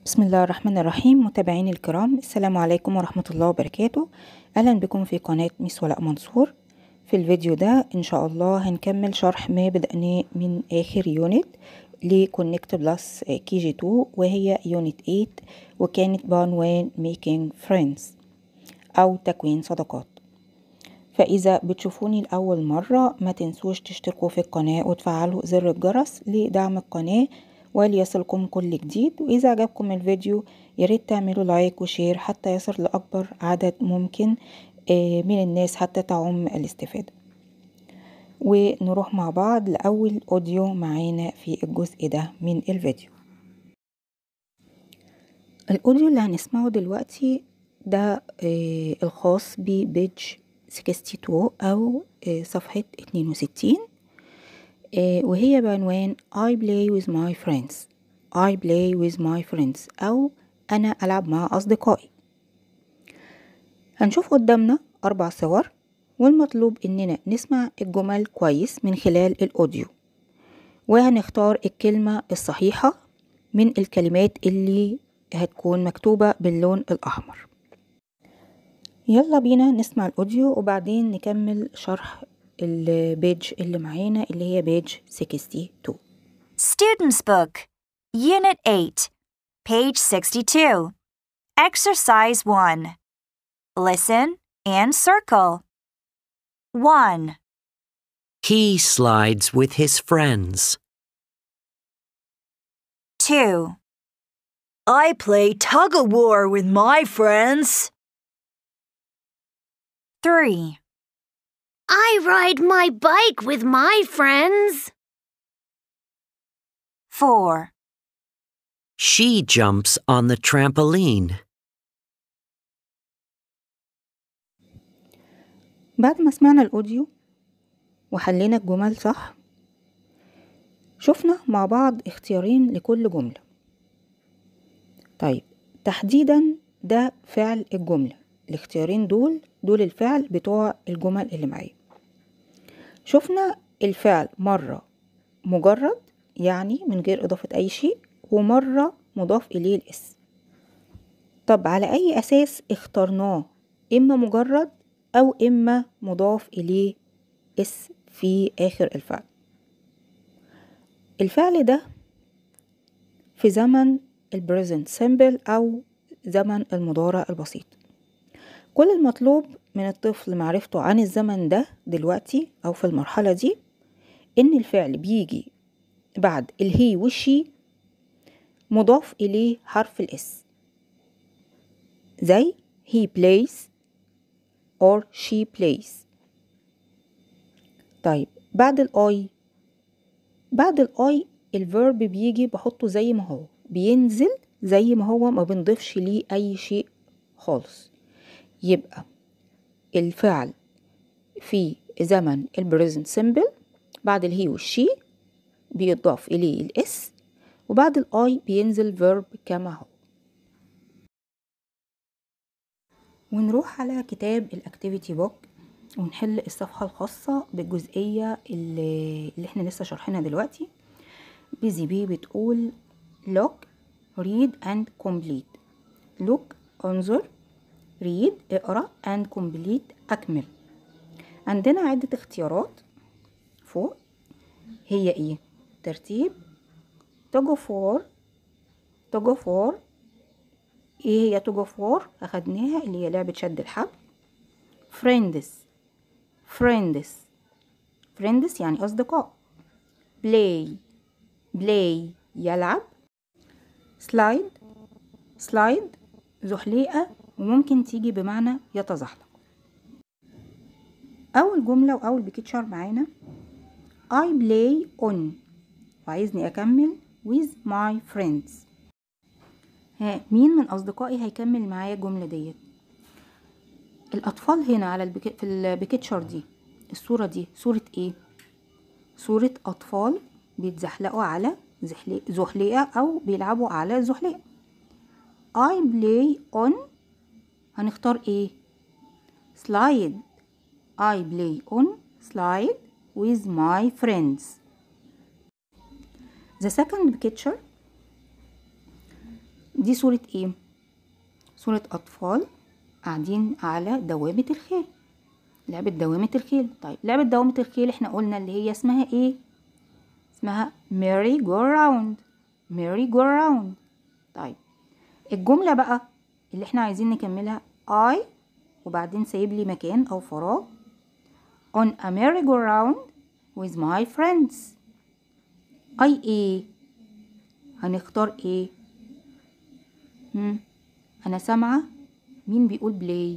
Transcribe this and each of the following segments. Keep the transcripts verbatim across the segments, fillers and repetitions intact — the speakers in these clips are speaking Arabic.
بسم الله الرحمن الرحيم. متابعيني الكرام، السلام عليكم ورحمة الله وبركاته. أهلا بكم في قناة ميس ولاء منصور. في الفيديو ده إن شاء الله هنكمل شرح ما بدأناه من آخر يونت لكونكت بلس كي جي تو، وهي يونت ثمانية، وكانت بعنوان making friends أو تكوين صداقات. فإذا بتشوفوني لأول مرة ما تنسوش تشتركوا في القناة وتفعلوا زر الجرس لدعم القناة وليصلكم كل جديد. وإذا عجبكم الفيديو ياريت تعملوا لايك وشير حتى يصل لأكبر عدد ممكن من الناس حتى تعم الاستفادة. ونروح مع بعض لأول أوديو معانا في الجزء ده من الفيديو. الأوديو اللي هنسمعه دلوقتي ده الخاص ببيج ستة وستين أو صفحة اتنين وستين، وهي بعنوان I play with my friends I play with my friends أو أنا ألعب مع أصدقائي. هنشوف قدامنا أربع صور، والمطلوب إننا نسمع الجمل كويس من خلال الأوديو، وهنختار الكلمة الصحيحة من الكلمات اللي هتكون مكتوبة باللون الأحمر. يلا بينا نسمع الأوديو وبعدين نكمل شرح البيج اللي معانا اللي هي بيج اتنين وستين. Student's Book, Unit eight, page sixty-two. Exercise one. Listen and circle. one. He slides with his friends. two. I play tug-of-war with my friends. three. I ride my bike with my friends. four. She jumps on the trampoline. بعد ما سمعنا الأوديو وحلينا الجمل صح، شفنا مع بعض اختيارين لكل جملة. طيب تحديدا ده فعل الجملة، الاختيارين دول دول الفعل بتوع الجمل اللي معايا. شفنا الفعل مرة مجرد يعني من غير إضافة أي شيء، ومرة مضاف إليه الاسم. طب على أي أساس اخترناه؟ إما مجرد أو إما مضاف إليه اسم في آخر الفعل. الفعل ده في زمن البريزنت سيمبل أو زمن المضارع البسيط. كل المطلوب من الطفل معرفته عن الزمن ده دلوقتي أو في المرحلة دي إن الفعل بيجي بعد الهي والشي مضاف إليه حرف الاس، زي he plays or she plays. طيب بعد الاي بعد الاي الفيرب بيجي بحطه زي ما هو، بينزل زي ما هو، ما بنضيفش ليه اي شيء خالص. يبقى الفعل في زمن البريزنت سيمبل بعد الهي والشي بيضاف اليه الاس، وبعد الاي بينزل فيرب كما هو. ونروح على كتاب الاكتيفيتي بوك ونحل الصفحة الخاصة بالجزئية اللي, اللي احنا لسه شرحنا دلوقتي. بيزي بي بتقول look read and complete. look انظر، read اقرأ، and complete أكمل. عندنا عدة اختيارات فوق، هي ايه؟ ترتيب تجو فور تجو فور ايه هي تجو فور؟ اخدناها اللي هي لعبة شد الحبل. friends friends friends يعني أصدقاء. play play يلعب. slide slide زحليقة وممكن تيجي بمعنى يتزحلق. أول جملة وأول بيكتشر معانا I play on، وعايزني أكمل with my friends. ها مين من أصدقائي هيكمل معايا الجملة ديت؟ الأطفال هنا على البك... في البيكتشر دي، الصورة دي صورة إيه؟ صورة أطفال بيتزحلقوا على زحليقة أو بيلعبوا على زحليقة. I play on هنختار إيه؟ slide. I play on slide with my friends. The second picture دي صورة ايه؟ صورة أطفال قاعدين على دوامة الخيل، لعبة دوامة الخيل. طيب لعبة دوامة الخيل احنا قلنا اللي هي اسمها ايه؟ اسمها merry go round. merry go round. طيب الجملة بقى اللي احنا عايزين نكملها I وبعدين سايب لي مكان أو فراغ on a merry go round with my friends. I ايه؟ هنختار ايه؟ هم. أنا سامعة مين بيقول play؟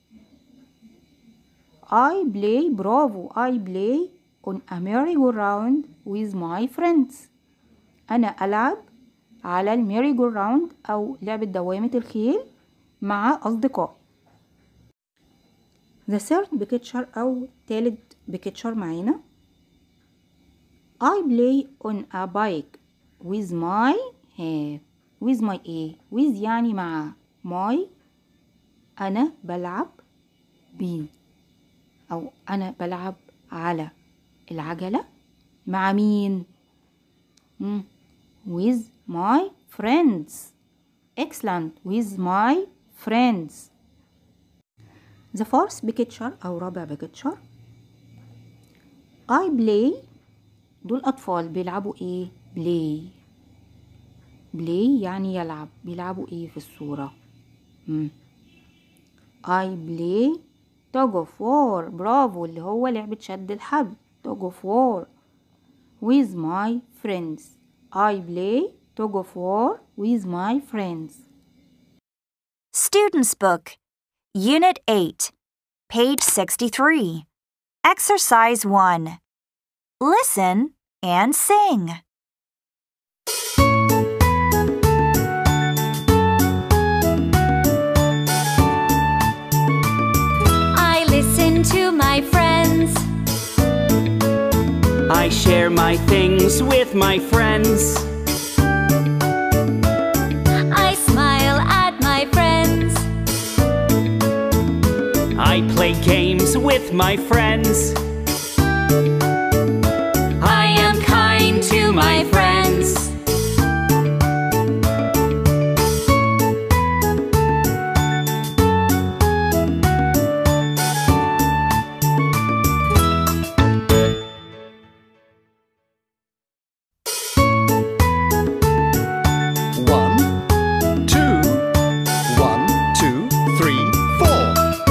I play. برافو. I play on a merry go round with my friends. أنا ألعب على الميري جو راوند أو لعبة دوامة الخيل مع أصدقائي. The third picture أو تالت picture معانا I play on a bike with my uh, with my ايه with يعني مع my أنا بلعب بي أو أنا بلعب على العجلة مع مين؟ مم. with my friends. excellent. with my friends. the fourth picture أو رابع picture I play. دول أطفال بيلعبوا إيه؟ play. play يعني يلعب. بيلعبوا إيه في الصورة؟ مم. I play tug of war. برافو، اللي هو لعبة شد الحبل tug of war with my friends. I play tug of war with my friends. Student's Book, Unit eight, page sixty-three. Exercise one. Listen and sing. I listen to my friends. I share my things with my friends. I smile at my friends. I play games with my friends. I am kind to my friends. One, two, one, two, three, four.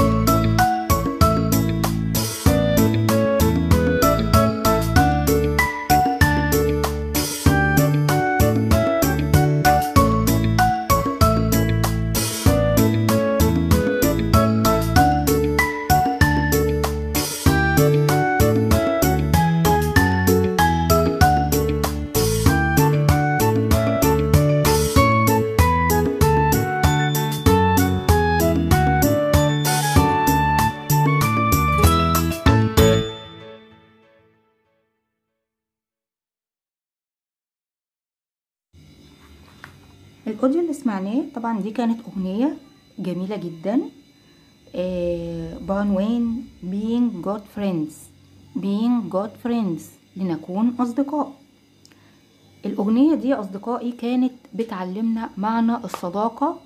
الأوديو اللي سمعناه طبعا دي كانت أغنية جميلة جدا آه بعنوان being good friends. being good friends لنكون أصدقاء. الأغنية دي أصدقائي كانت بتعلمنا معنى الصداقة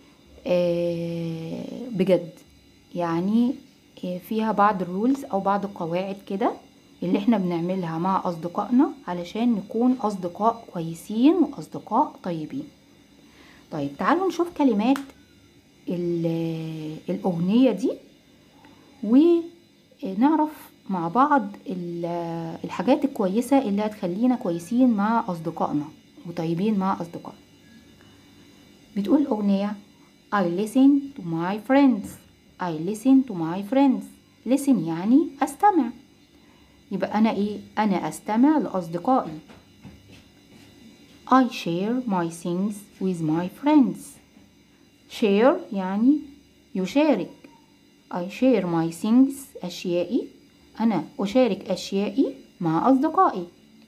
آه بجد، يعني آه فيها بعض الرولز أو بعض القواعد كده اللي احنا بنعملها مع أصدقائنا علشان نكون أصدقاء كويسين وأصدقاء طيبين. طيب تعالوا نشوف كلمات الأغنية دي ونعرف مع بعض الحاجات الكويسة اللي هتخلينا كويسين مع أصدقائنا وطيبين مع أصدقائنا. بتقول الأغنية I listen to my friends. I listen to my friends. listen يعني أستمع، يبقى أنا إيه؟ أنا أستمع لأصدقائي. I share my things with my friends. share يعني يشارك. I share my things أشيائي. أنا أشارك أشيائي مع أصدقائي.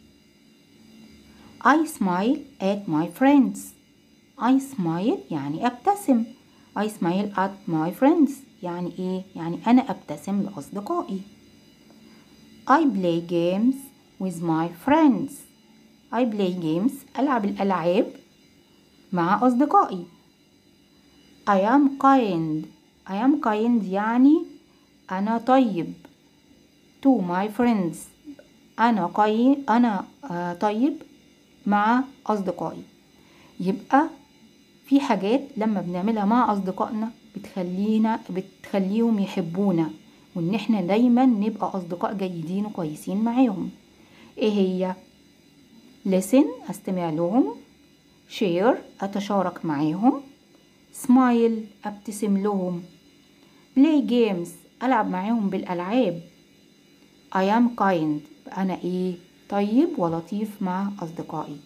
I smile at my friends. I smile يعني أبتسم. I smile at my friends يعني إيه؟ يعني أنا أبتسم لأصدقائي. I play games with my friends. I play games ألعب الألعاب مع أصدقائي. I am kind. I am kind يعني أنا طيب. To my friends. أنا قي أنا آه طيب مع أصدقائي. يبقى في حاجات لما بنعملها مع أصدقائنا بتخلينا بتخليهم يحبونا، وإن احنا دايما نبقى أصدقاء جيدين وكويسين معاهم. إيه هي؟ listen أستمع لهم، share أتشارك معاهم، smile أبتسم لهم، play games ألعب معاهم بالألعاب. I am kind أنا إيه؟ طيب ولطيف مع أصدقائي.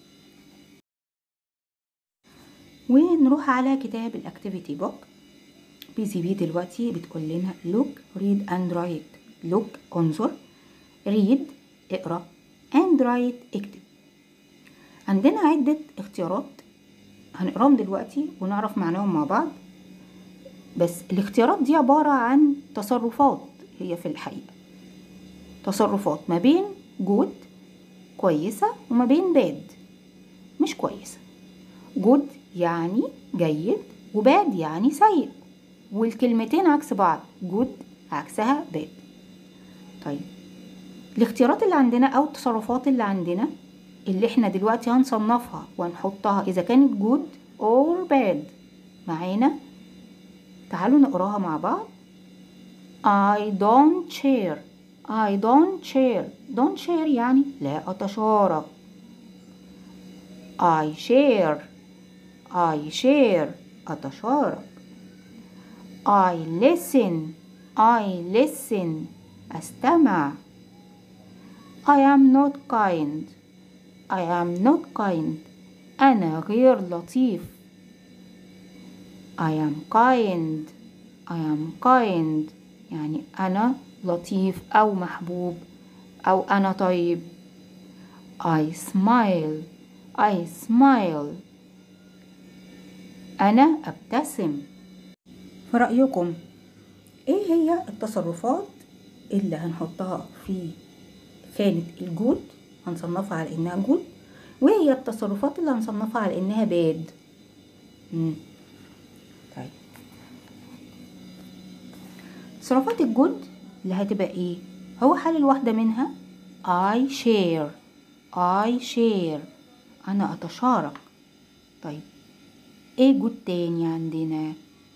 ونروح على كتاب الأكتيفيتي بوك. بي سي بي دلوقتي بتقول لنا look read and write. look انظر، read اقرأ، and write اكتب. عندنا عدة اختيارات هنقراهم دلوقتي ونعرف معناهم مع بعض. بس الاختيارات دي عبارة عن تصرفات، هي في الحقيقة تصرفات ما بين good كويسة وما بين bad مش كويسة. good يعني جيد وباد يعني سيء، والكلمتين عكس بعض، good عكسها bad. طيب الاختيارات اللي عندنا او التصرفات اللي عندنا اللي احنا دلوقتي هنصنفها وهنحطها اذا كانت good or bad معانا، تعالوا نقراها مع بعض. I don't share. I don't share. don't share يعني لا أتشارك. I share. I share أتشارك. I listen. I listen أستمع. I am not kind. I am not kind أنا غير لطيف. I am kind. I am kind يعني أنا لطيف أو محبوب أو أنا طيب. I smile. I smile أنا أبتسم. في رأيكم إيه هي التصرفات اللي هنحطها في خانة الجود هنصنفها على إنها جود، وهي التصرفات اللي هنصنفها على إنها باد؟ مم. طيب تصرفات الجود اللي هتبقى إيه؟ هو حل الواحدة منها I share. I share أنا أتشارك. طيب إيه جود تاني عندنا؟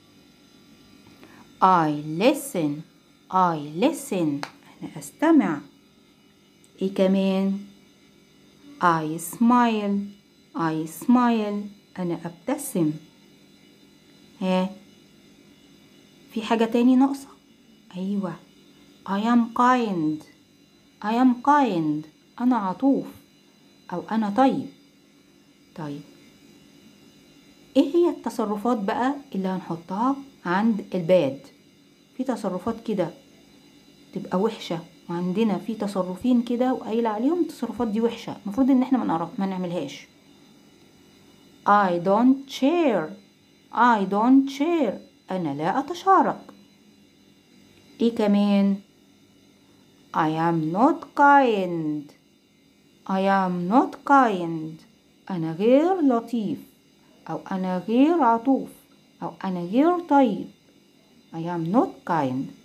I listen. I listen أنا أستمع. إيه كمان؟ I smile. I smile أنا أبتسم. ها في حاجة تاني ناقصة؟ أيوة I am kind. I am kind أنا عطوف أو أنا طيب. طيب إيه هي التصرفات بقى اللي هنحطها عند الباد؟ في تصرفات كده تبقى وحشة، وعندنا في تصرفين كده وقايلة عليهم التصرفات دي وحشة، المفروض ان احنا ما نعرف ما نعملهاش. I don't share. I don't share انا لا اتشارك. ايه كمان؟ I am not kind. I am not kind انا غير لطيف او انا غير عطوف او انا غير طيب. I am not kind.